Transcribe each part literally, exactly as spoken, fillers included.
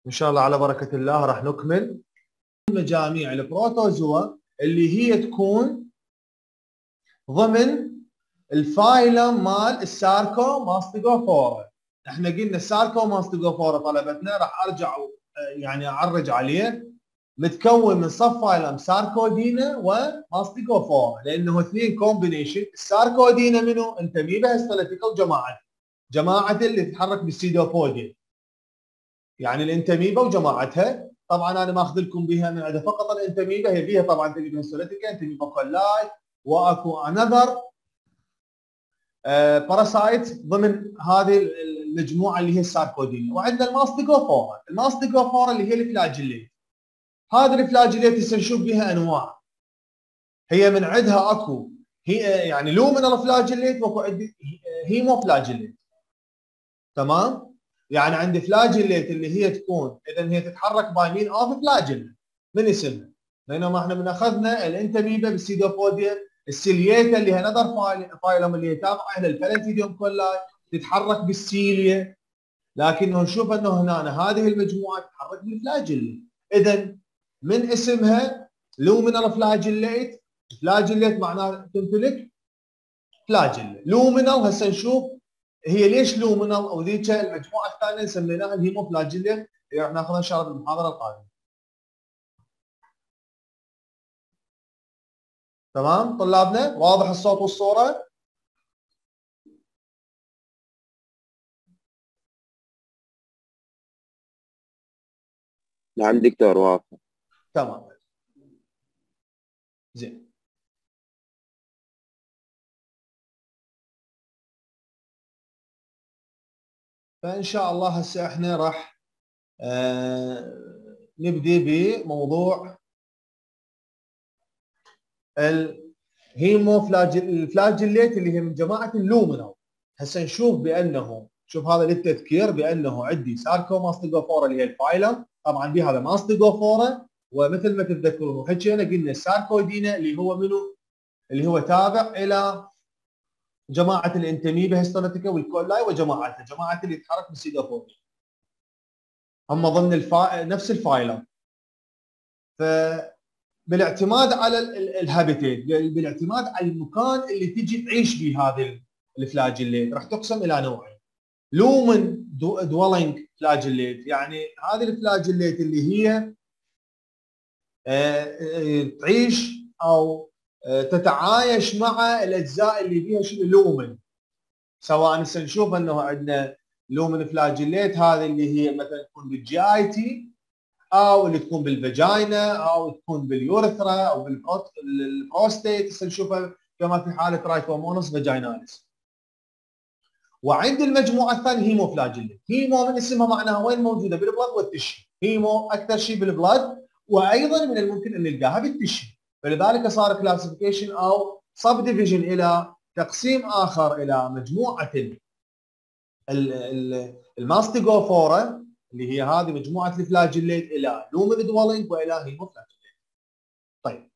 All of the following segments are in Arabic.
ان شاء الله على بركه الله راح نكمل مجاميع البروتوزوا اللي هي تكون ضمن الفايلم مال الساركو ماستيجوفورا. احنا قلنا الساركو ماستيجوفورا طلبتنا، راح ارجع يعني اعرج عليه، متكون من صف فايلم ساركودينا وماستيجوفورا، لانه اثنين كومبينيشن. الساركودينا منو؟ انتميبا هيستوليتيكال جماعه جماعه اللي تتحرك بالسيدوبوديا، يعني الانتميبا وجماعتها. طبعا انا ماخذ لكم بها من عندها فقط الانتميبا، هي بيها طبعا انتميبا هيستوليتيكا، انتميبا كولاي، واكو انذر باراسايت ضمن هذه المجموعه اللي هي الساركودينا. وعندنا الماستيجوفورا، الماستيجوفورا اللي هي الفلاجيليت. هذه الفلاجيليت هسه نشوف بها انواع، هي من عندها اكو هي يعني لومينال فلاجيليت واكو عندي هيمو فلاجيليت. تمام؟ يعني عندي فلاجيليت اللي هي تكون اذا هي تتحرك باي مين اوف فلاجيل من اسمها، بينما احنا من اخذنا الانتميبا بالسيدوبوديا، السيلييتا اللي هي نذر فايلم اللي هي تابعه للبلانتيديوم كولاي تتحرك بالسيليا، لكنه نشوف انه هنا هذه المجموعه تتحرك بالفلاجيليت. اذا من اسمها لومينال فلاجيليت، فلاجيليت معناه تمتلك فلاجيل. لومينال هسه نشوف هي ليش لومينال، او ذيك المجموعه الثانيه سميناها الهيمو فلاجيليت، راح ناخذها ان شاء الله بالمحاضره القادمه. تمام طلابنا؟ واضح الصوت والصوره؟ نعم دكتور واضح. تمام زين. فان شاء الله هسه احنا راح آه نبدي بموضوع الهيمو فلاجيليت اللي هي من جماعه اللومينال. هسه نشوف بانه شوف هذا للتذكير بانه عندي ساركو ماستيجوفورا اللي هي الفايلم، طبعا بها هذا ماستيجوفورا، ومثل ما تتذكرون وحكينا قلنا الساركودينا اللي هو منو؟ اللي هو تابع الى جماعه الانتميبا هيستوليتيكا والكولاي وجماعتها، جماعه اللي تتحرك بالسيدوفورا، هم ضمن الفا... نفس الفايلم. ف بالاعتماد على الهابيتيت، بالاعتماد على المكان اللي تجي تعيش به هذه الفلاجيليت، راح تقسم الى نوعين. لومن دويلنج فلاجيليت، يعني هذه الفلاجيليت اللي هي تعيش او تتعايش مع الاجزاء اللي فيها شنو لومن، سواء هسه نشوف انه عندنا لومن فلاجيليت هذه اللي هي مثلا تكون بالجي اي تي، او اللي تكون بالفاجينا، او تكون باليورثرا او بالبروستيت، هسه نشوفها كما في حاله ترايكومونس فاجيناليس. وعند المجموعه الثانيه هيمو فلاجيليت. هيمو من اسمها معناها وين موجوده؟ بالبلد والتشي. هيمو اكثر شيء بالبلد، وايضا من الممكن ان نلقاها بالتشي، فلذلك صار كلاسيفيكيشن او سب ديفيجن الى تقسيم اخر الى مجموعه الماستيجوفورا اللي هي هذه مجموعه الفلاجيليت الى لومن دويلنج والى هيمو فلاجيليت. طيب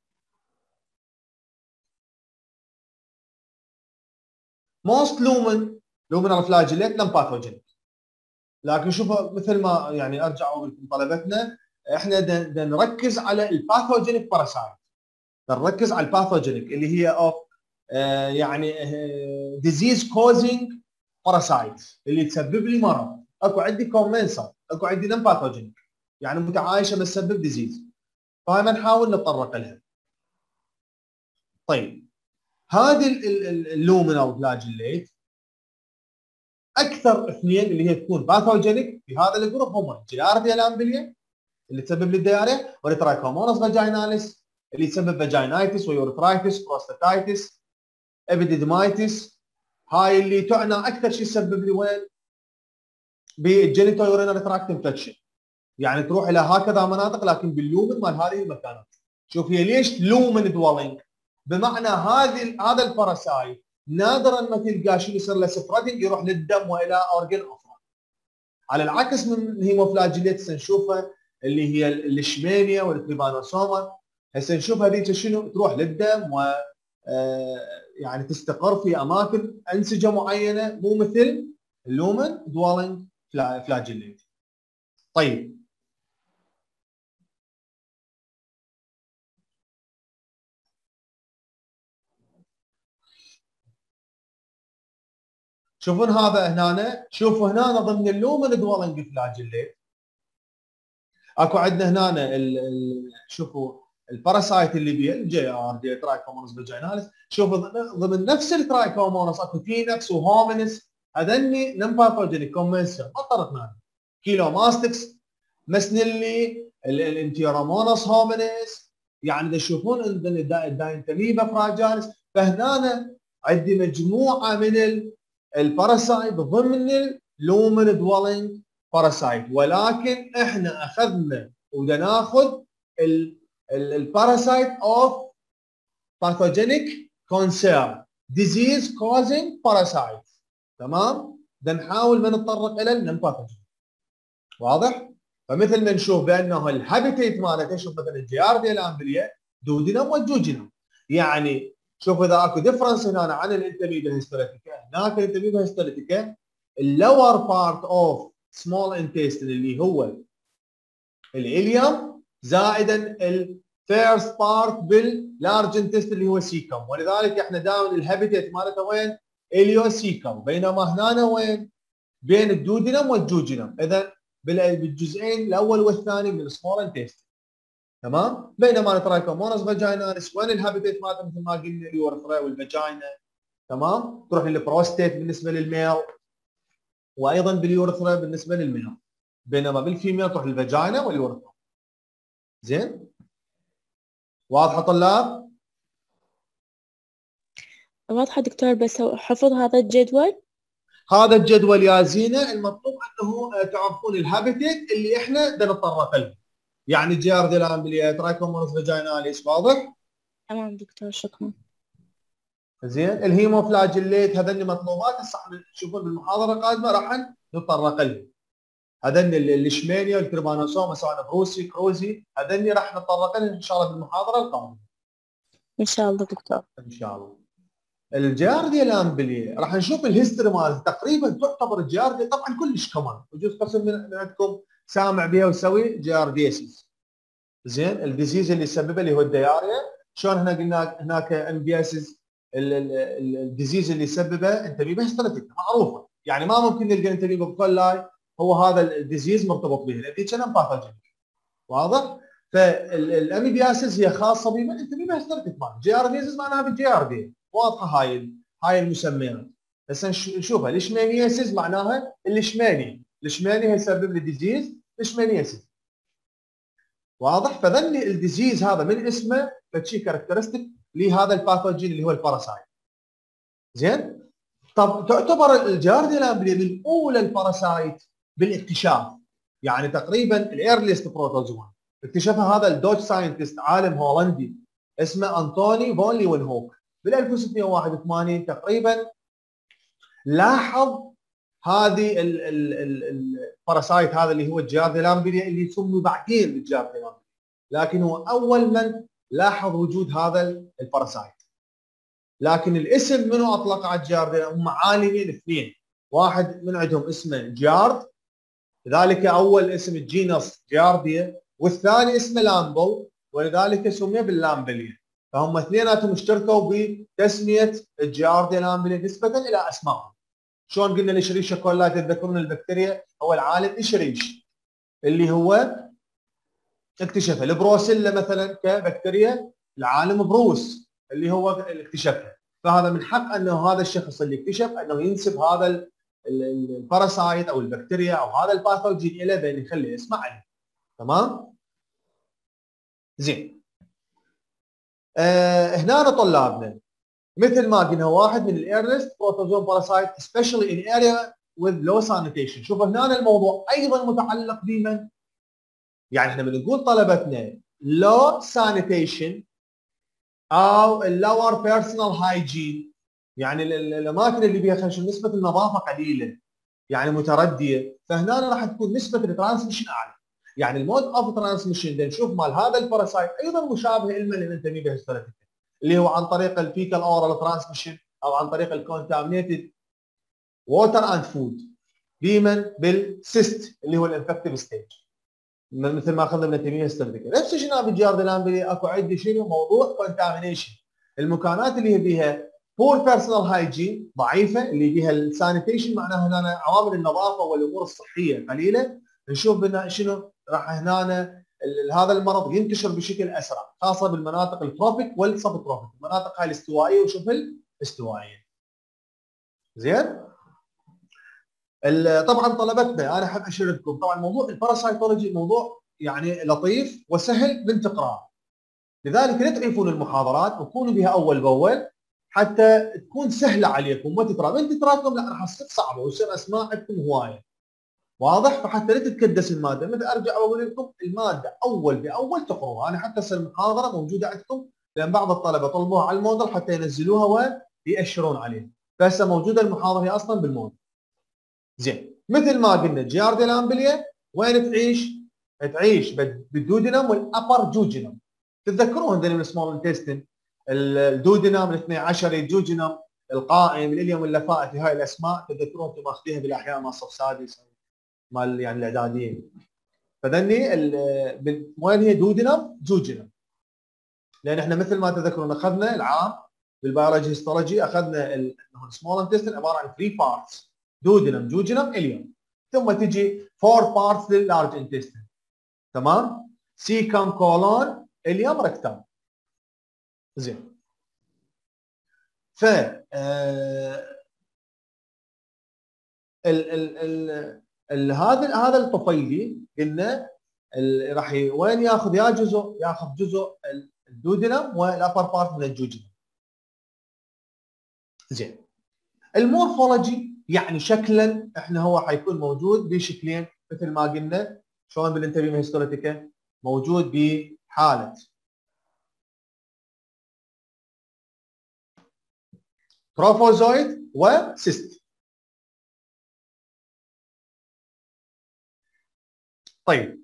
موست لومن لومينال فلاجيليت نون باثوجينيك، لكن شوفوا مثل ما يعني ارجع اقول لكم طلبتنا احنا بدنا نركز على الباثوجينيك باراسايت، نركز على الباثوجينيك اللي هي اوف آه يعني ديزيز كوزنج باراسايت اللي تسبب لي مرض. اكو عندي كومنسال، اكو عندي نون باثوجينيك يعني متعايشه بس تسبب ديزيز، فهاي نحاول نتطرق لها. طيب هذه اللومينال فلاجيليت اكثر اثنين اللي هي تكون باثوجينيك في هذا الجروب هم الجيلارديا الامبليا اللي تسبب للدياريا، والترايكومونس فاجيناليس اللي يسبب فاجينايتس ويورثرايتس بروستاتايتس ابيديدمايتس. هاي اللي تعنى اكثر شيء تسبب لي وين؟ بالجينيتو يورينال تراكت انفكشن، يعني تروح الى هكذا مناطق لكن باللومن مال هذه المكانات. شوف هي ليش لومن دويلنج؟ بمعنى هذه هذا الباراسايت نادرا ما تلقاه شنو يصير له سبريدنج يروح للدم والى اورجن اخرى، على العكس من الهيموفلاجيليت نشوفها اللي هي الشمينيا والتريبانوسوما، هسه نشوف هذيك شنو تروح للدم و يعني تستقر في اماكن انسجه معينه، مو مثل اللومن دويلنج فلاجيليت. طيب شوفون هذا هنا، شوفوا هنا ضمن اللومن دوالنج فلاجيليت اكو عندنا هنا ال ال شوفوا الباراسايت اللي بيه الجي ار دي ترايكومونس فاجيناليس. شوفوا ضمن نفس الترايكومونس اكو تينكس وهومينس، هذني نمباثوجينيك كومنسل ما طرقنا كيلو ماستكس مسنلي الانتيرامونس هومينس. يعني اذا تشوفون عندنا الداينتاميبا فراجاليس، فهنا عندي مجموعه من الباراسايت ضمن اللومن دوالنج باراسايت، ولكن احنا اخذنا وبدنا ناخذ الباراسايت اوف باثوجينيك كونسيرن ديزيز كوزنج باراسايت. تمام؟ بدنا نحاول ما نتطرق الى النمباثوجين. واضح؟ فمثل ما نشوف بانه الهابيتيت مالته، شوف مثلا الجيارديا الامبليه دودينم والجوجينم. يعني شوف اذا اكو ديفرنس هنا عن الانتاميبا هيستوليتيكا، هناك الانتاميبا هيستوليتيكا اللور بارت اوف سمول انتستين اللي هو الاليوم زائدا الفيرست بارت باللارج انتستين اللي هو سيكم، ولذلك احنا دائما الهابيتيت مالته وين؟ اليوسيكم، بينما هنا وين؟ بين الدودينم والجوجينم. اذا بالجزئين الاول والثاني من السمول انتستين. تمام؟ بينما الترايكومونس فاجيناليس وين الهابيتيت مالته؟ مثل ما قلنا اليورثرا والفاجينا. تمام؟ تروح للبروستيت بالنسبه للميل، وايضا باليورثرا بالنسبه للميل، بينما بالفيميل تروح للفاجينا واليورثرا. زين؟ واضحه طلاب؟ واضحة دكتور، بس حفظ هذا الجدول. هذا الجدول يا زينه المطلوب انه تعرفون الهابيتيت اللي احنا بدنا نتطرق له. يعني الجيارديا الامبليه، ترايكومونس فاجيناليس. واضح؟ تمام دكتور، شكرا. زين؟ الهيموفلاجيليت هذني مطلوبات هسه احنا تشوفون بالمحاضره القادمه راح نتطرق لهم. هذني الليشمانيا والتربانوسوما سواء بروسي كروزي، هذني راح نتطرق لهم ان شاء الله بالمحاضره القادمه. ان شاء الله دكتور. ان شاء الله. الجيارديا الامبليه راح نشوف الهيستوري مالها. تقريبا تعتبر الجيارديا طبعا كلش كمان، وجزء قسم من عندكم سامع بها ويسوي جيارديسيس. زين؟ الديزيز اللي يسببه اللي هو الدياريا. شلون هنا قلنا هناك امبياسيس الديزيز اللي يسببه انتاميبا هيستوليتيكا معروفه، يعني ما ممكن نلقى انتاميبا كولاي هو هذا الديزيز مرتبط به، لان كان باثوجينيك. واضح؟ فالاميبياسيس هي خاصه بما انتاميبا هيستوليتيكا. جيارديسيس معناها بالجيارديا. واضحه هاي هاي المسميات. هسه نشوفها. ليشمانياسيس معناها الليشماني، الليشماني يسبب لي ديزيز ليشمانياسيس. واضح؟ فظل الديزيز هذا من اسمه فشي كاركترستيك لهذا الباثوجين اللي هو الباراسايت. زين؟ طب تعتبر الجيارديا الامبليه من اولى الباراسايت بالاكتشاف. يعني تقريبا الايرليست بروتوزوا اكتشفها هذا الدوتش ساينتست عالم هولندي اسمه انطوني فون ليونهوك بال ألف وستمئة وواحد وثمانين تقريبا. لاحظ هذه الباراسايت هذا اللي هو الجيارديا الامبليه اللي يسمى بعدين بالجيارديا الامبليه، لكن هو اول من لاحظ وجود هذا الباراسايت. لكن الاسم منو اطلق على الجيارديا؟ هم عالمين اثنين، واحد من عندهم اسمه جيارد، لذلك اول اسم الجينس جيارديا، والثاني اسمه لامبل ولذلك سمي باللامبليه. فهم اثنيناتهم اشتركوا بتسميه الجيارديا الامبليه نسبه الى اسمائهم. شلون قلنا الاشريشيا كولاي تتذكرون البكتيريا هو العالم اشريش اللي هو اكتشفها. البروسيلا مثلا كبكتيريا العالم بروس اللي هو اللي اكتشفها. فهذا من حق انه هذا الشخص اللي اكتشف انه ينسب هذا الباراسايت او البكتيريا او هذا الباثوجين الى بين يخلي اسمه عليه. تمام؟ زين. آه هنا طلابنا مثل ما قلنا واحد من الايرلست بروتوزوم باراسايت especially in area with low sanitation. شوف هنا الموضوع ايضا متعلق بمن؟ يعني احنا بنقول طلبتنا low sanitation او lower personal hygiene، يعني الاماكن اللي بيها خلينا نسبه النظافه قليله يعني مترديه، فهنا راح تكون نسبه الترانسميشن اعلى. يعني المود اوف ترانسميشن نشوف مال هذا الباراسايت ايضا مشابه لما الانتاميبا هيستوليتيكا اللي هو عن طريق الفيكال اورال ترانسميشن او عن طريق الكونتامينيتد ووتر اند فود بمن بالسيست اللي هو الانفكتيف ستيج مثل ما اخذنا من الانتاميبا هيستوليتيكا. نفس الشيء بالجيارديا الامبليه اكو عندي شنو موضوع كونتامينيشن. المكانات اللي هي بيها بور بيرسونال هايجين ضعيفه اللي بيها السانيتيشن، معناها هنا عوامل النظافه والامور الصحيه قليله. نشوف بنا شنو راح هنا هذا المرض ينتشر بشكل اسرع، خاصه بالمناطق التروبيك والسب تروبيك، المناطق هاي الاستوائيه وشبه الاستوائيه. زين؟ طبعا طلبتنا انا احب اشارككم، طبعا موضوع الباراسايتولوجي موضوع يعني لطيف وسهل من تقراه، لذلك لا تعيفون المحاضرات وكونوا بها اول باول حتى تكون سهله عليكم، ما تتراكم، انت تتراكم لا راح تصير صعبه ويصير اسماء عندكم هوايه. واضح؟ فحتى لا تتكدس الماده، مثل ارجع اقول لكم الماده اول باول تقروها، انا حتى هسه المحاضره موجوده عندكم لان بعض الطلبه طلبوها على الموديل حتى ينزلوها ويأشرون عليه، فهسه موجوده المحاضره هي اصلا بالموديل. زين، مثل ما قلنا جيارديا الامبليا وين تعيش؟ تعيش بالدودنم والابر جوجنم. تتذكرون هذول من السمول انتستين، الدودنم الاثني عشر الجوجنم القائم الاليوم اللفائي، هاي الاسماء تتذكرون انتم ماخذينها بالاحياء مال صف سادس مال يعني الاعداديين. فذني وين هي دودنم جوجنم، لان احنا مثل ما تذكرون اخذنا العام بالبيولوجي هيستولوجي اخذنا السمول انتستين عباره عن ثلاث بارتس، دودنم جوجنم اليوم، ثم تجي أربع بارتس لللارج انتستين. تمام؟ سيكم كولون اليوم ركتم. زين. ف آه ال ال ال ال هذا هذا الطفيلي قلنا راح وين ياخذ يا جزء ياخذ جزء الدودنم والابر بارت من الجوجنم. زين. المورفولوجي يعني شكلا احنا هو حيكون موجود بشكلين مثل ما قلنا شلون بالانترفيو هيستولوجيكا موجود بحاله تروفوزويد وسيست. طيب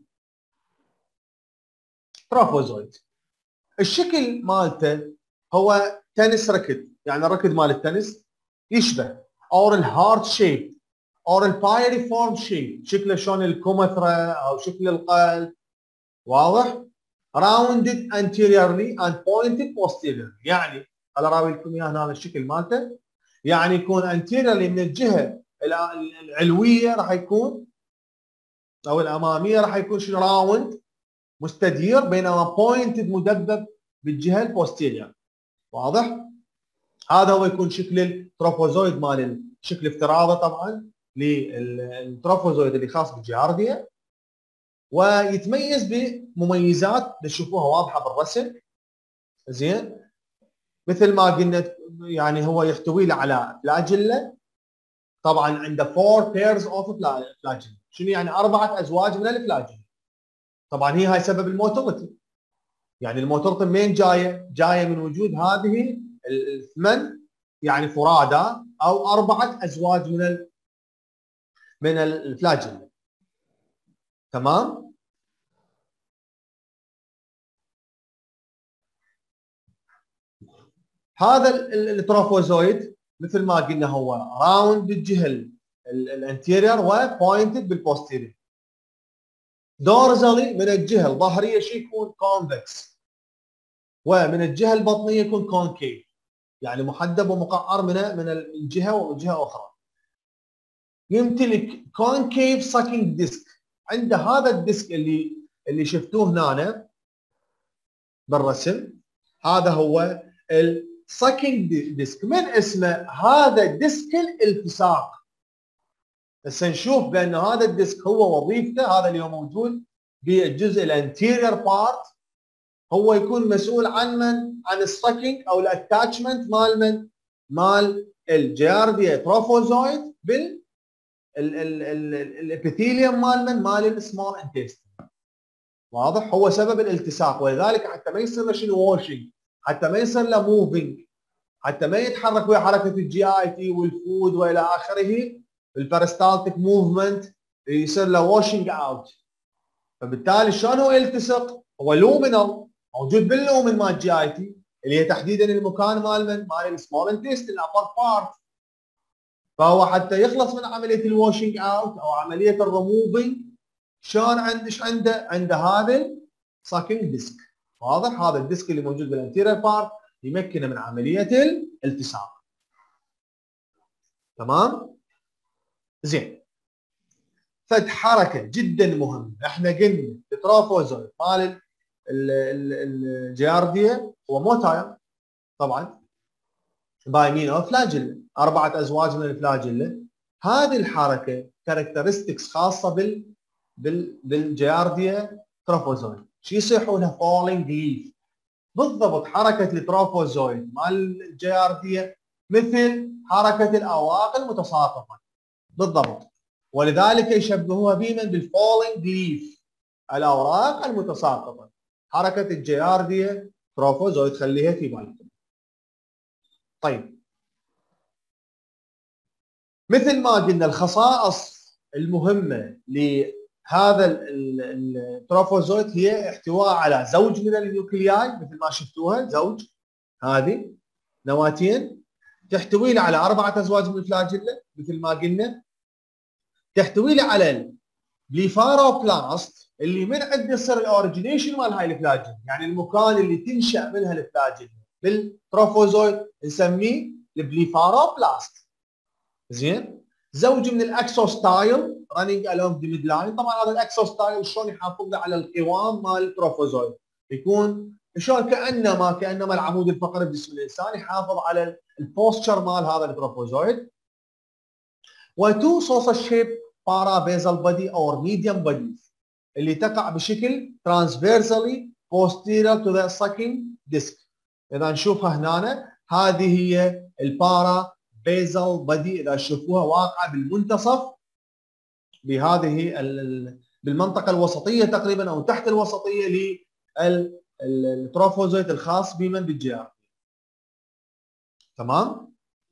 تروفوزويد الشكل مالته هو تنس ركض، يعني الركض مال التنس يشبه اور الهارت شيب اور البايريفورم شيب، شكله شلون الكومثرى او شكل القلب. واضح؟ راوندد anteriorly and pointed posteriorly، يعني انا راوي لكم اياه هنا الشكل مالته، يعني يكون anteriorly من الجهه العلويه راح يكون او الاماميه راح يكون شنو راوند مستدير، بينما بوينتد مدبب بالجهه البوستيريور. واضح؟ هذا هو يكون شكل التروفوزويد مال الشكل افتراضي طبعا للتروفوزويد اللي خاص بالجيارديا، ويتميز بمميزات تشوفوها واضحه بالرسم. زين؟ مثل ما قلنا يعني هو يحتوي على فلاجيلا، طبعا عنده four pairs of فلاجيلا. شنو يعني؟ اربعه ازواج من الفلاجيلا. طبعا هي هاي سبب الموتورتي، يعني الموتورتي منين جايه؟ جايه من وجود هذه الثمن يعني فرادى او اربعه ازواج من ال من الفلاجيلا. تمام؟ هذا التروفوزويد مثل ما قلنا هو راوند بالجهه الانتيريور وبوينتد بالبوستيريور. دورزالي من الجهه الظهريه شيء يكون كونفكس، ومن الجهه البطنيه يكون كونكيف، يعني محدب ومقعر من من الجهه ومن جهه اخرى. يمتلك كونكيف ساكينج ديسك، عنده هذا الديسك اللي اللي شفتوه هنا بالرسم، هذا هو الساكينج ديسك. من اسمه هذا ديسك الالتصاق. هسه نشوف بان هذا الديسك هو وظيفته هذا اللي هو موجود بالجزء الانتيريور بارت، هو يكون مسؤول عن من؟ عن الساكينج او الاتاتشمنت مال من؟ مال الجيارديا تروفوزويد بال الابيثيليوم مال من؟ مال السمول انتستين. واضح؟ هو سبب الالتصاق، ولذلك حتى ما يصير له شنو واشنج، حتى ما يصير له موفينج، حتى ما يتحرك ويا حركه الجي اي تي والفود والى اخره، البرستالتيك موفمنت يصير له واشنج اوت. فبالتالي شلون هو يلتصق؟ هو لومينال موجود باللومن مال الجي اي تي اللي هي تحديدا المكان مال من؟ مال السمول انتستين الابر بارت. فهو حتى يخلص من عمليه الواشنج اوت او عمليه الريموفينج شلون عنده ايش عنده؟ عنده هذا ساكينج ديسك. واضح؟ هذا الديسك اللي موجود بالانتيريور بارت يمكنه من عمليه الالتصاق. تمام؟ زين. فد حركه جدا مهمه، احنا قلنا التروفوزويد مال الجيارديا هو موتايل طبعا باي مين اوف فلاجيلا، اربعه ازواج من الفلاجيلا. هذه الحركه كاركترستكس خاصه بال بال بالجيارديا تروفوزويد، شو يصيحوا لها؟ فولينج ليف. بالضبط حركه التروفوزويد مال الجيارديا مثل حركه الاواق المتساقطه بالضبط، ولذلك يشبهوها بمن؟ بالفولينج ليف، الاوراق المتساقطه. حركه الجيارديا تروفوزويد خليها في بالكم. طيب مثل ما قلنا الخصائص المهمه لهذا التروفوزويد هي احتواء على زوج من النيوكلياي مثل ما شفتوها، زوج هذه نواتين، تحتوي على اربعه ازواج من الفلاجيلا مثل ما قلنا، تحتوي على البليفاروبلاست اللي من عنده يصير الاوريجينيشن مال هاي الفلاجيلا، يعني المكان اللي تنشا منها الفلاجيلا بالتروفوزويد نسميه البليفاروبلاست. زين. زوج من الاكسوستايل رانينج الونج ذا ميد لاين، طبعا هذا الاكسوستايل شلون يحافظ على القوام مال التروفوزويد؟ يكون شلون كانما كانما العمود الفقري بجسم الانسان يحافظ على البوستشر مال هذا التروفوزويد. وتو سوسا شيب بارا بيزل بودي او ميديوم بوديز اللي تقع بشكل ترانسفيرسالي posterior to the sucking disc. اذا نشوفها هنا هذه هي البارا بيزل بودي، اذا تشوفوها واقعه بالمنتصف بهذه بالمنطقه الوسطيه تقريبا او تحت الوسطيه للتروفوزويد الخاص بمن؟ بالجيار. تمام؟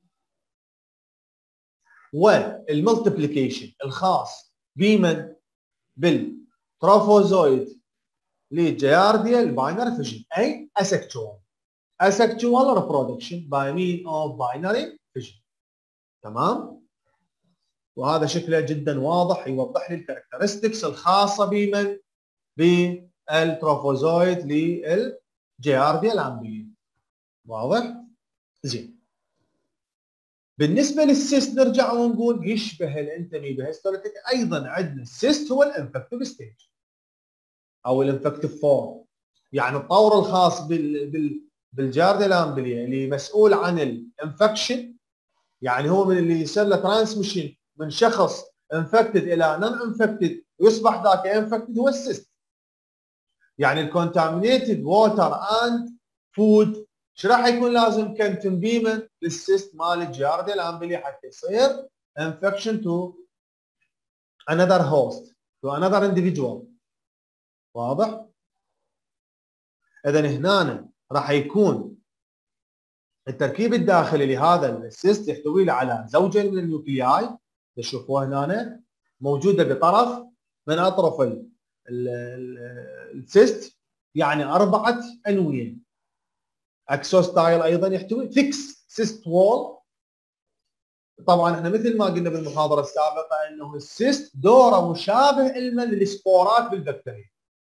والملتيبليكيشن الخاص بمن؟ بالتروفوزويد للجيارديا الباينري فيجن، اي اسكتوال asexual reproduction by mean of binary fission. تمام؟ وهذا شكله جدا واضح يوضح لي الكاركترستكس الخاصه بمن؟ بالتروفوزويد للجيارديا الامبليه. واضح؟ زين. بالنسبه للسيست نرجع ونقول يشبه الانتمي بهيستوليتيك، ايضا عندنا السيست هو الانفكتيف ستيج او الانفكتيف فورم، يعني الطور الخاص بال بال بالجارديا الامبليه اللي مسؤول عن الانفكشن، يعني هو من اللي يصير له ترانسميشن من شخص انفكتد الى نون انفكتد ويصبح ذاك انفكتد، هو السيست. يعني الكونتامينيتد ووتر اند فود ايش راح يكون لازم كان تنبيما للسيست مال الجارديا الامبليه حتى يصير انفكشن تو another host to another individual. واضح؟ اذا هنا راح يكون التركيب الداخلي لهذا السيست يحتوي على زوجين من النيوكلياي تشوفوها هنا موجوده بطرف من اطراف السيست، يعني اربعه انويه. اكسوستايل ايضا يحتوي فيكس سيست وول. طبعا احنا مثل ما قلنا بالمحاضره السابقه انه السيست دوره مشابه لمن؟ للسبورات بالبكتيريا.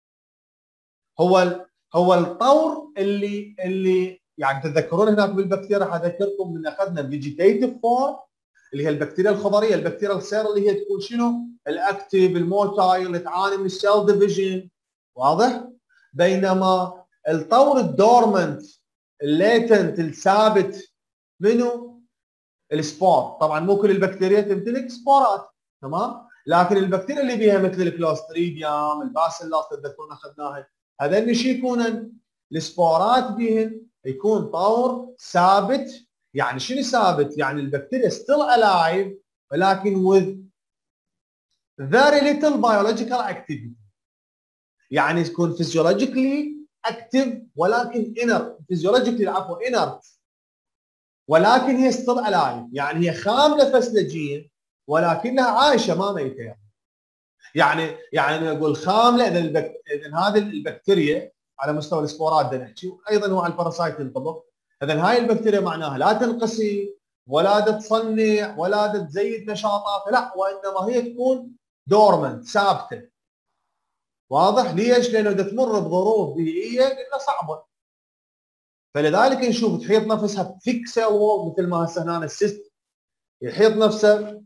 هو هو الطور اللي اللي يعني تتذكرون هناك بالبكتيريا، حذكركم من اخذنا فيجيتيتيف فورم اللي هي البكتيريا الخضريه، البكتيريا الخير اللي هي تكون شنو؟ الاكتيف الموتايل اللي تعاني من السيل ديفيجن. واضح؟ بينما الطور الدورمنت الليتنت الثابت منو؟ السبور. طبعا مو كل البكتيريا تمتلك سبورات، تمام؟ لكن البكتيريا اللي بيها مثل الكلوستريديوم، الباسيلاس تتذكرون اخذناها، هذول شو يكونن؟ السبورات بهن يكون طور ثابت. يعني شنو ثابت؟ يعني البكتيريا ستيل الايف ولكن with very little biological activity، يعني تكون فيزيولوجيكلي اكتف ولكن انر فيزيولوجيكلي عفوا انرت، ولكن هي ستيل الايف، يعني هي خامله فسلجيا ولكنها عايشه ما ميته. يعني يعني يعني نقول خامله. اذا البك... اذا هذه البكتيريا على مستوى السبورات بدنا نحكي، ايضا هو على الباراسايت ينطبق. اذا هاي البكتيريا معناها لا تنقسم ولا تصنع ولا تزيد نشاطاتها، لا، وانما هي تكون دورمنت ثابته. واضح؟ ليش؟ لانه اذا تمر بظروف بيئيه قلنا صعبه، فلذلك نشوف تحيط نفسها بثيك سيل وول مثل ما هسه هنا السيست يحيط نفسه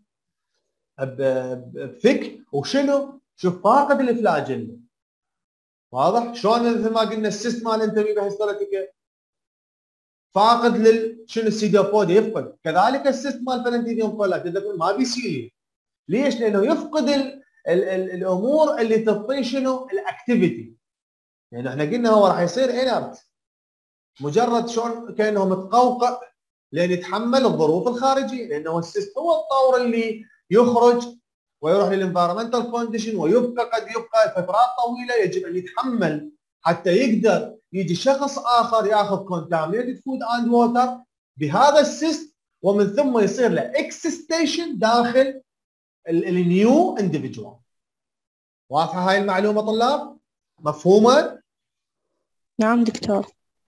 بثك وشنو؟ شوف فاقد الفلاجيلا. واضح؟ شلون مثل ما قلنا السيست مال انترميبا هيستوليتيكا فاقد لل شنو السيدوبوديا يفقد، كذلك السيست مال فلنتيديوم كولاك ما بيسيل. ليش؟ لانه يفقد ال ال ال الامور اللي تعطيه شنو؟ الاكتيفيتي. يعني احنا قلنا هو راح يصير انرت مجرد شلون كانه متقوقع لان يتحمل الظروف الخارجيه، لانه السيست هو الطور اللي يخرج ويروح للانفيرمنتال كونديشن ويبقى قد يبقى فترات طويله يجب ان يتحمل حتى يقدر يجي شخص اخر ياخذ كونتامينيتد فود اند ووتر بهذا السيست ومن ثم يصير له اكسستيشن داخل النيو اندفجوال. واضحه هاي المعلومه طلاب؟ مفهومه؟ نعم دكتور.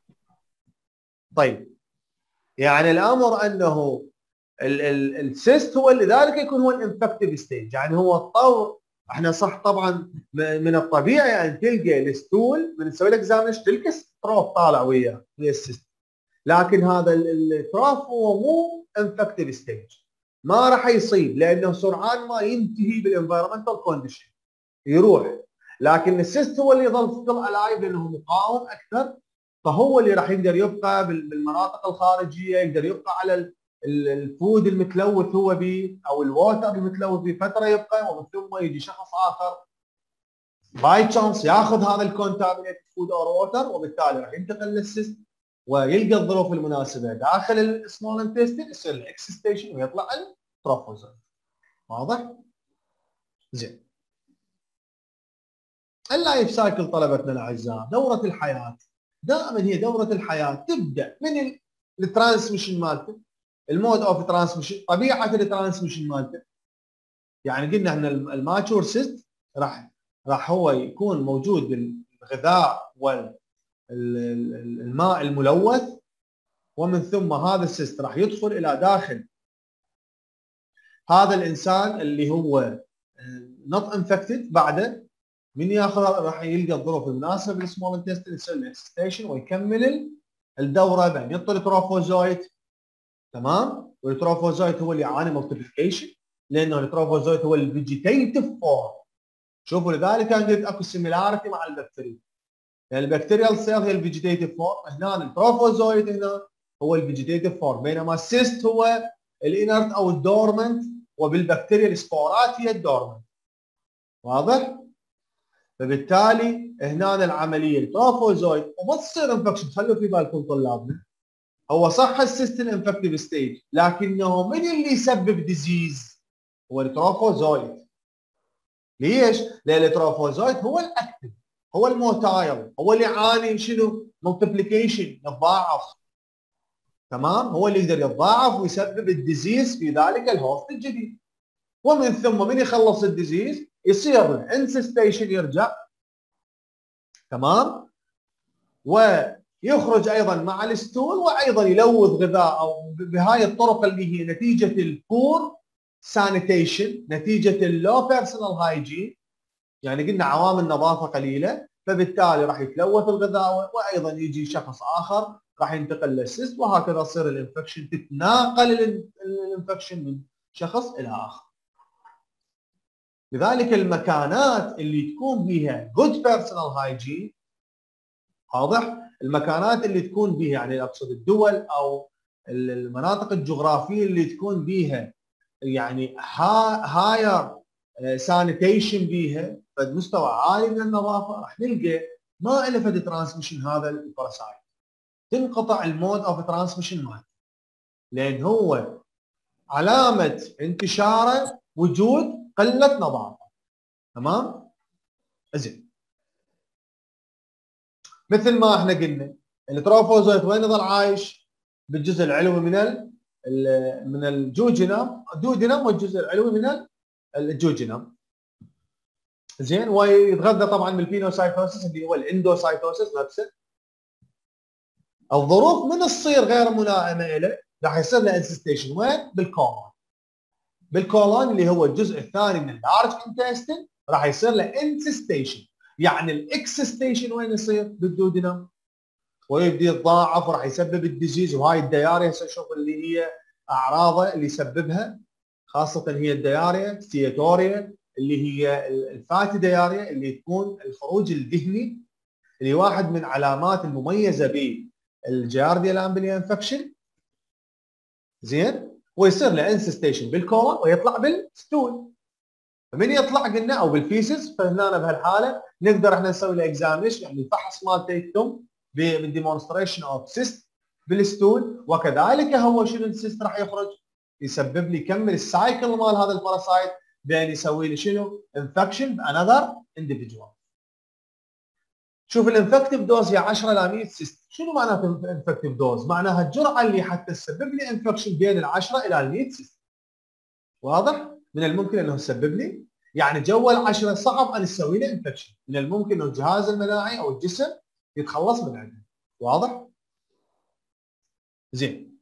طيب يعني الامر انه السيست هو لذلك يكون هو الانفكتيف ستيج، يعني هو الطور. احنا صح طبعا من الطبيعي ان تلقى الستول من نسوي لك اكزامينشن تلقى ستروف طالع وياه ويا السيست، لكن هذا التراف هو مو انفكتيف ستيج، ما راح يصيب لانه سرعان ما ينتهي بالانفيرمنتال كونديشن يروح، لكن السيست هو اللي يظل ستيل الايف لانه مقاوم اكثر، فهو اللي راح يقدر يبقى بالمناطق الخارجيه، يقدر يبقى على الفود المتلوث هو به او الووتر المتلوث به فتره يبقى، ومن ثم يجي شخص اخر باي تشانس ياخذ هذا الكونتامينيتد فود اور ووتر، وبالتالي راح ينتقل للسيست ويلقى الظروف المناسبه داخل السمول انتستين يصير الاكسستيشن ويطلع التروفوزويت. واضح؟ زين. اللايف سايكل طلبتنا الاعزاء، دوره الحياه دائما هي دوره الحياه تبدا من الترانسميشن مالته، المود اوف ترانسميشن، طبيعه الترانسميشن مالته. يعني قلنا ان الماتشور سيست راح راح هو يكون موجود بالغذاء والماء الملوث، ومن ثم هذا السيست راح يدخل الى داخل هذا الانسان اللي هو نوت انفكتد. بعده من ياخذ راح يلقى الظروف المناسبه بالسمول انتستين يصير له اكسستيشن ويكمل الدوره بين يطلع التروفوزويت. تمام؟ والتروفوزويت هو اللي يعاني مالتيبليكيشن لانه التروفوزويت هو الفيجيتيف فورم. شوفوا لذلك انا قلت اكو سيميلاريتي مع البكتيريا، يعني البكتيريال سيل هي الفيجيتيف فورم، هنا التروفوزويت هنا هو الفيجيتيف فورم، بينما السيست هو الانرت او الدورمنت، وبالبكتيريا السبورات هي الدورمنت. واضح؟ فبالتالي هنا العمليه التروفوزويت وما تصير انفكشن. خلوا في بالكم طلابنا، هو صح السيست الانفكتيف ستيج، لكنه من اللي يسبب ديزيز؟ هو التروفوزويت. ليش؟ لان التروفوزويت هو الاكتف، هو الموتايل، هو اللي يعاني شنو؟ ملتبليكيشن، يتضاعف. تمام؟ هو اللي يقدر يتضاعف ويسبب الديزيز في ذلك الهوست الجديد. ومن ثم من يخلص الديزيز يصير الانسستيشن يرجع. تمام؟ ويخرج ايضا مع الستول وايضا يلوث غذاء او بهاي الطرق اللي هي نتيجه البور سانيتيشن، نتيجه اللو بيرسونال هايجين، يعني قلنا عوامل نظافه قليله، فبالتالي راح يتلوث الغذاء وايضا يجي شخص اخر راح ينتقل للسيست، وهكذا تصير الانفكشن، تتناقل الانفكشن من شخص الى اخر. لذلك المكانات اللي تكون بها good personal hygiene، واضح؟ المكانات اللي تكون بها، يعني اقصد الدول او المناطق الجغرافيه اللي تكون بها يعني هاير سانيتيشن بيها، بمستوى عالي من النظافه، راح نلقى ما له فد ترانسميشن هذا الباراسايت، تنقطع المود اوف ترانسميشن مالته، لان هو علامه انتشاره وجود قله نظافه. تمام؟ زين. مثل ما احنا قلنا التروفوزويت وين يظل عايش؟ بالجزء العلوي من ال من الجوجينم دودينم، والجزء العلوي من الجوجينم. زين. ويتغذى طبعا بالبينوسايتوسيس اللي هو الاندوسايتوسيس نفسه. الظروف من تصير غير ملائمه له راح يصير له انسستيشن وين؟ بالكولون. بالكولون اللي هو الجزء الثاني من اللارج انتستين راح يصير له انسستيشن. يعني الاكسستيشن وين يصير؟ بالدودينم، ويبدي يتضاعف وراح يسبب الديزيز، وهاي الدياريا نشوف اللي هي اعراضه اللي يسببها، خاصه هي الدياريا ستياتوريا اللي هي الفاتي دياريا اللي تكون الخروج الدهني اللي واحد من علامات المميزه بالجيارديا الامبليا انفكشن. زين، ويصير له انسستيشن بالكولون ويطلع بالستول. فمن يطلع قلنا او بالفيسز، فهنا بهالحاله نقدر احنا نسوي له اكزامينشن، يعني الفحص مالته يتم بالديمونستريشن اوف سيست بالستول، وكذلك هو شنو السيست راح يخرج يسبب لي يكمل السايكل مال هذا الباراسايت بين يسوي لي شنو؟ انفكشن بانذر اندفيدوال. شوف الانفكتيف دوز هي عشرة الى مئة سيست. شنو معناته الانفكتيف دوز؟ معناها الجرعه اللي حتى تسبب لي انفكشن بين ال عشرة الى ال مئة سيست. واضح؟ من الممكن انه يسبب لي، يعني جو العشرة صعب ان نسوي له انفكشن، من الممكن انه الجهاز المناعي او الجسم يتخلص من عنده. واضح؟ زين.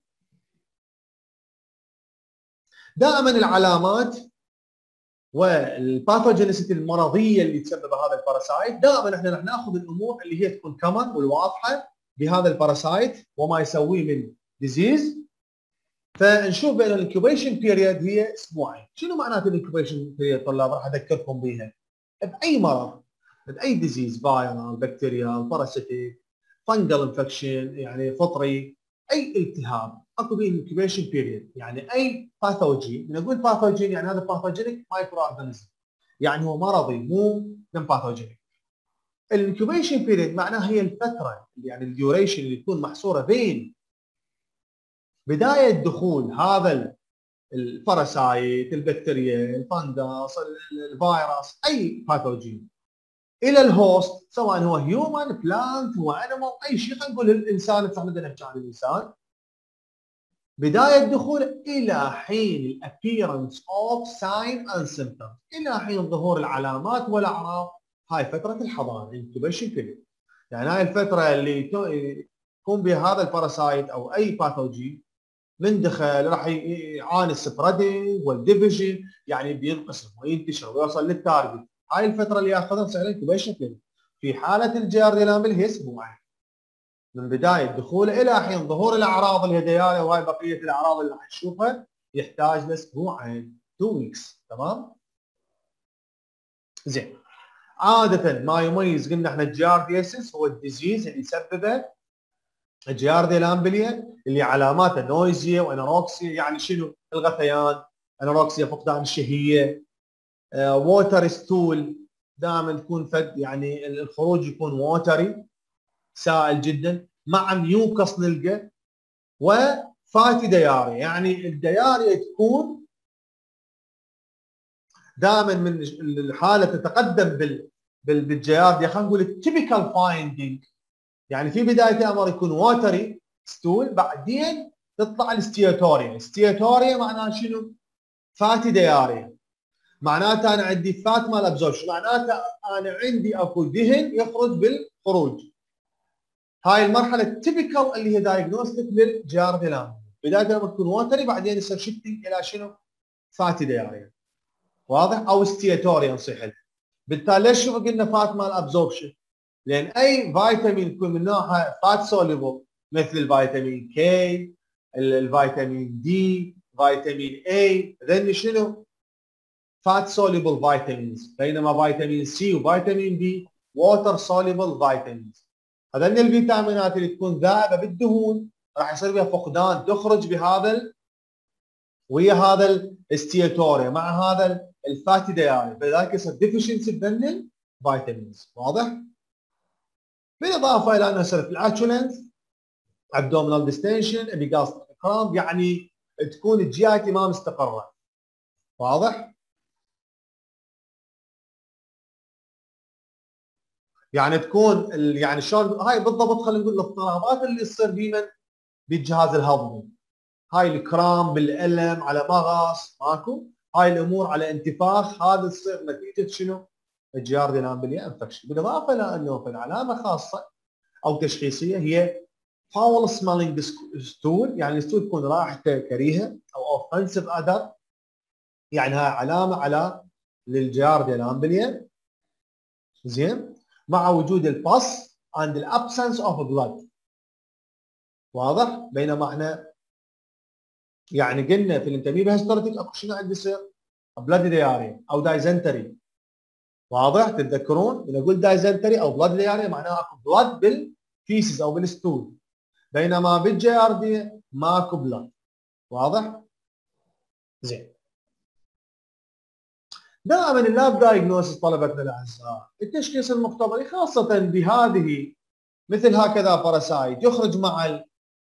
دائما العلامات والباثوجينيسيتي المرضيه اللي تسبب هذا الباراسايت، دائما احنا راح ناخذ الامور اللي هي تكون كومن والواضحه بهذا الباراسايت وما يسويه من ديزيز. فنشوف بان الانكوبيشن بيريود هي اسبوعين. شنو معناته الانكوبيشن بيريود طلاب؟ راح اذكركم بها. باي مرض، باي ديزيز، فايرال، بكتيريال، باراسيتيك، فانجل انفكشن يعني فطري، اي التهاب اكو به انكوبيشن بيريود. يعني اي باثوجين، من اقول باثوجين يعني هذا باثوجينيك مايكرو اورجانيزم، يعني هو مرضي مو من باثوجينيك. الانكوبيشن بيريود معناها هي الفتره، يعني الديوريشن اللي تكون محصوره بين بدايه دخول هذا الباراسايت، البكتيريا، الفنجس، الفيروس، اي باثوجين الى الهوست، سواء هو هيومن، بلانت، هو انيمال، اي شيء. خلينا نقول الانسان، احنا بدنا نحكي عن الانسان. بدايه دخول الى حين الابيرنس اوف ساين اند سيمبتومز، الى حين ظهور العلامات والاعراض. هاي فتره الحضانه، انكوبيشن بيريود. يعني هاي الفتره اللي يكون بها هذا الباراسايت او اي باثوجين من دخل راح يعاني السبريدنج والديفيجن، يعني بينقسم وينتشر ويوصل للتارجت. هاي الفتره اللي ياخذها نسوي لها انكوبيشن بيريود. في حاله الجيارديا الامبليا هي اسبوعين، من بدايه دخوله الى حين ظهور الاعراض اللي هي دياريا، وهاي بقيه الاعراض اللي راح نشوفها يحتاج له اسبوعين، تو ويكس. تمام؟ زين. عاده ما يميز، قلنا احنا الجياردياسيس هو الديزيز اللي يسببه الجيارديا الامبليا، اللي علاماته نويزيا وانوروكسيا. يعني شنو؟ الغثيان، انوروكسيا، فقدان الشهيه، آه، ووتر ستول، دائما تكون فد يعني الخروج يكون ووتري سائل جدا، مع ميوكس نلقى، وفاتي دياريا. يعني الدياريا تكون دائما من الحاله تتقدم بال بالجيارديا، خلينا نقول التيبيكال فايندينج. يعني في بدايه الامر يكون ووتري ستول، بعدين تطلع الستياتوريا. الستياتوريا معناها شنو؟ فاتي دياريا. معناته انا عندي فات مال ابزوربشن، معناته انا عندي اكو دهن يخرج بالخروج. هاي المرحله التيبيكال اللي هي دايجنوستيك للجيارديا الامبليا. بدايه الامر تكون ووتري، بعدين يصير شيفتنج الى شنو؟ فاتي دياريا. واضح؟ او ستياتوريا نصيح لها. بالتالي ليش شوف قلنا فات مال ابزوربشن؟ لان اي فيتامين يكون من نوعها فات سوليبل، مثل الفيتامين كي، الفيتامين دي، فيتامين اي، ذن شنو؟ فات سوليبل فيتامينز. بينما فيتامين سي وفيتامين بي ووتر سوليبل فيتامينز. هذين الفيتامينات اللي تكون ذائبه بالدهون راح يصير بها فقدان، تخرج بهذا ويا هذا الستياتوريا مع هذا الفاتي دياري، فلذلك يصير ديفشنسي بذن الفيتامينز. واضح؟ بالاضافه الى انه يصير فلاتولنس، ابدومينال ديستنشن، ابيجاستريك كرامب، يعني تكون الجي اي تي ما مستقره. واضح؟ يعني تكون يعني شلون هاي بالضبط؟ خلينا نقول الاضطرابات اللي تصير بمن؟ بالجهاز الهضمي. هاي الكرام بالالم على مغص ماكو، هاي الامور على انتفاخ، هذا تصير نتيجه شنو؟ الجيارديا الامبليا انفكشن. بالاضافه الى انه في علامه خاصه او تشخيصيه هي فاول سميلينج ستول، يعني الستول تكون رائحته كريهه او اوفنسيف ادر، يعني هاي علامه على للجيارديا الامبليا. زين؟ مع وجود الباس and the absence of blood. واضح؟ بينما احنا يعني قلنا في الانتاميبا هيستوليتيك اكو شنو عندي يصير؟ بلاد دياريا او دايزنتري. واضح؟ تتذكرون من اقول دايزنتري او بلاد دياريا معناها اكو بلاد بالفيسز او بالستول، بينما بالجي ار دي ماكو بلاد. واضح؟ زين. دائما اللاب دايجنوستس طلبتنا الاعزاء، التشخيص المختبري خاصه بهذه مثل هكذا باراسايت يخرج مع ال...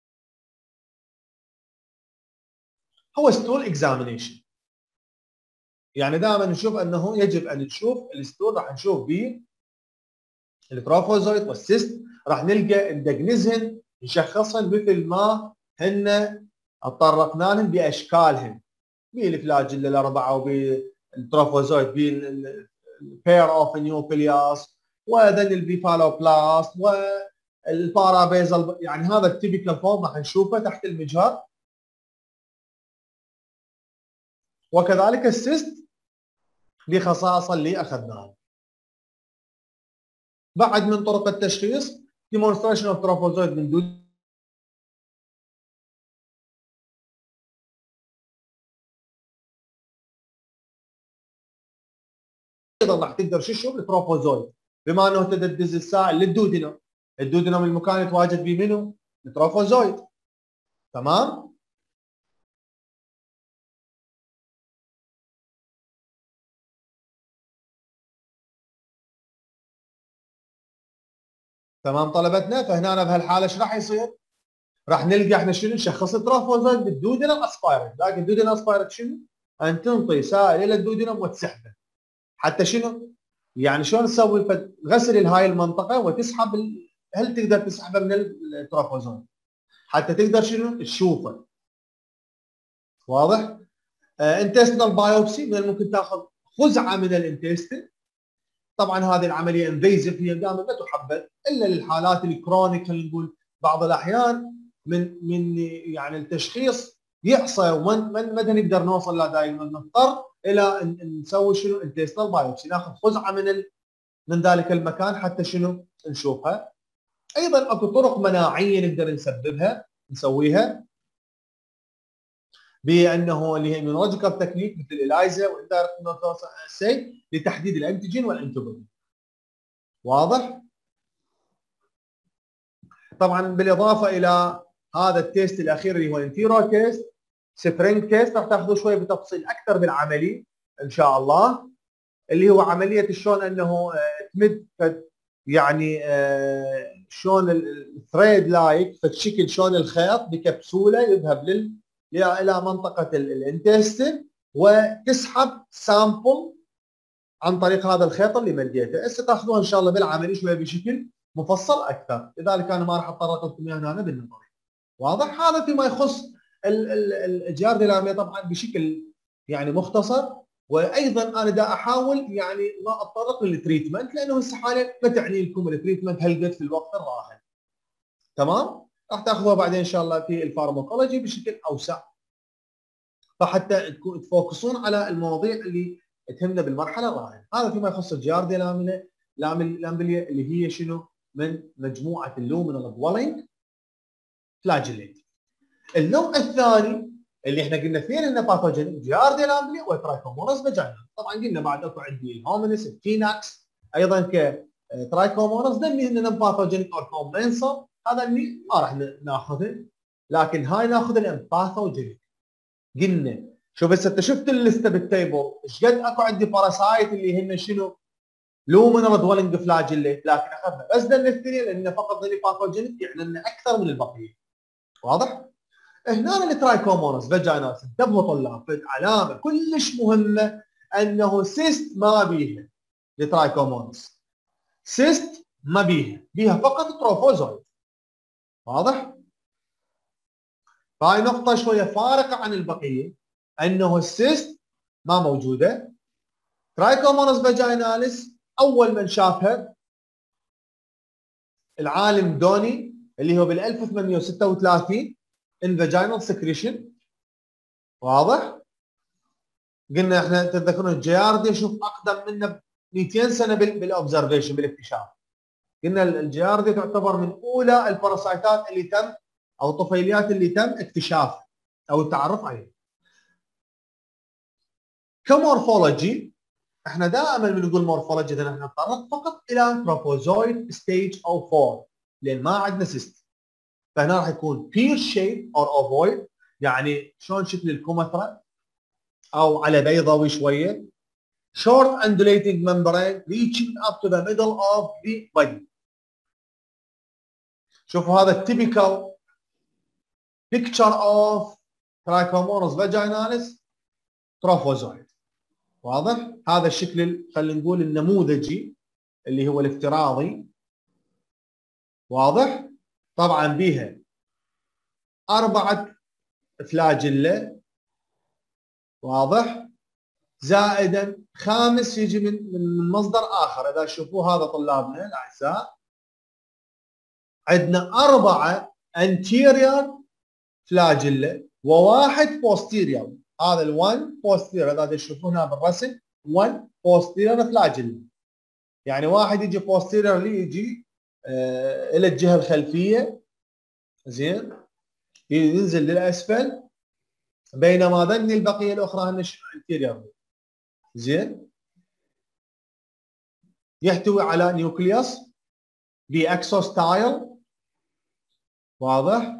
هو ستول اكزامينيشن. يعني دائما نشوف انه يجب ان نشوف الستول، راح نشوف به التروفوزويت والسيست، راح نلقى ندقنزهن نشخصهن مثل ما هن تطرقنا لهم باشكالهن، بالفلاجيلا الاربعه وبالتروفوزويت بالبير اوف نيوكلياس وذن البيفالوبلاست والبارابيزل، يعني هذا التيبيكال فورم راح نشوفه تحت المجهر. وكذلك السيست بخصائص اللي اخذناها. بعد من طرق التشخيص demonstration of trophozoid من دود ايضا راح تقدر شو تشوف التروفوزويد، بما انه انت تدز السائل للدودينم، الدودينم المكان يتواجد به منه؟ التروفوزويد. تمام؟ تمام طلبتنا. فهنا بهالحاله ايش راح يصير؟ راح نلقى احنا شنو؟ نشخص التروفوزويد بالدودينم اسبايرت، لكن الدودينم اسبايرت شنو؟ ان تنطي سائل الى الدودينم وتسحبه. حتى شنو؟ يعني شلون تسوي؟ غسل هاي المنطقه وتسحب ال... هل تقدر تسحبه من التروفوزويد حتى تقدر شنو؟ تشوفه. واضح؟ انتستنال بايوبسي، من ممكن تاخذ خزعه من الانتستين. طبعا هذه العمليه انفيزيف، هي دائما لا تحبذ الا للحالات الكرونيك، خلينا نقول بعض الاحيان من من يعني التشخيص يعصى ومن من مدى نقدر نوصل لا دائما، نضطر الى ان نسوي شنو؟ انتستنال بايوبسي، ناخذ خزعه من ال... من ذلك المكان حتى شنو؟ نشوفها. ايضا اكو طرق مناعيه نقدر نسببها نسويها بانه اللي هي ايميونولوجيكال تكنيك مثل الالايزا واندايركت اساي لتحديد الانتيجين والانتيبودي. واضح؟ طبعا بالاضافه الى هذا التيست الاخير اللي هو الانتيرو تيست، سبرينج تيست، راح تاخذوا شويه بتفصيل اكثر بالعملي ان شاء الله، اللي هو عمليه شلون انه تمد يعني شلون الثريد لايك فتشكل شلون الخيط بكبسوله يذهب لل الى منطقه الانتستين وتسحب سامبل عن طريق هذا الخيط اللي مديته. هسه تاخذوها ان شاء الله بالعملي شويه بشكل مفصل اكثر، لذلك انا ما راح اتطرق لكم اياها هنا بالنظري. واضح؟ هذا فيما يخص الجاردي العاميه طبعا بشكل يعني مختصر. وايضا انا دا احاول يعني ما اتطرق للتريتمنت، لانه هسه حاليا ما تعني لكم التريتمنت هلقد في الوقت الراهن. تمام؟ راح تاخذوها بعدين ان شاء الله في الفارماكولوجي بشكل اوسع، فحتى تفوكسون على المواضيع اللي تهمنا بالمرحله الراهنه. هذا فيما يخص الجارديا لامينا لامبليا اللي هي شنو؟ من مجموعه اللومينال دوالينج فلاجيليت. النوع الثاني اللي احنا قلنا فيه انه باثوجين جارديا لامبليا وترايكوموناس فاجينا. طبعا قلنا بعد اكو عندي الهومينيس الفيناكس ايضا كترايكوموناس، ذني هن باثوجين او كومنسل، هذا اللي ما راح ناخذه، لكن هاي ناخذ الامباثوجين. قلنا شوف هسه انت شفت اللسته بالتيبل ايش قد اكو عندي باراسايت اللي هن شنو؟ لومينال دوالينج فلاجيليت، لكن اخذنا بس ذن الاثنين لان فقط ذني باثوجينيك يعني لنا اكثر من البقيه. واضح؟ هنا الترايكومونس فاجيناس انتبهوا طلاب، علامه كلش مهمه انه سيست ما بيها الترايكومونس، سيست ما بيها، بيها فقط تروفوزويد. واضح؟ فهاي نقطة شوية فارقة عن البقية، انه السيست ما موجودة. ترايكومونس فاجيناليس اول من شافها العالم دوني اللي هو بال ألف وثمانمئة وستة وثلاثين ان فاجينال سكريشن. واضح؟ قلنا احنا تتذكرون الجياردي شوف اقدم منا مئتين سنة بالاوبزرفيشن بالاكتشاف. قلنا الجياردي تعتبر من اولى الباراسايتات اللي تم او الطفيليات اللي تم اكتشافها او التعرف عليه. كمورفولوجي احنا دائما بنقول مورفولوجي اذا احنا نتطرق فقط الى تروفوزويد ستيج او فور لان ما عندنا سيستم. فهنا راح يكون بير شيب او اوفويد، يعني شلون شكل الكمثرى او على بيضاوي شويه. short undulating membrane reaching up to the middle of the body. شوفوا هذا التيبيكال picture of Trichomonas vaginalis trophozoid. واضح؟ هذا الشكل خلينا نقول النموذجي اللي هو الافتراضي. واضح؟ طبعا بيها أربعة فلاجيلا. واضح؟ زائدا خامس يجي من من مصدر آخر. إذا تشوفوه هذا طلابنا الأعزاء عندنا أربعة anterior فلاجيلا وواحد posterior. هذا ال1 posterior إذا تشوفون هنا بالرسم واحد posterior فلاجيلا، يعني واحد يجي posterior اللي يجي آه إلى الجهة الخلفية، زين، ينزل للأسفل، بينما ذني البقية الأخرى هن anterior، زين. يحتوي على نيوكليوس بأكسوستايل. واضح؟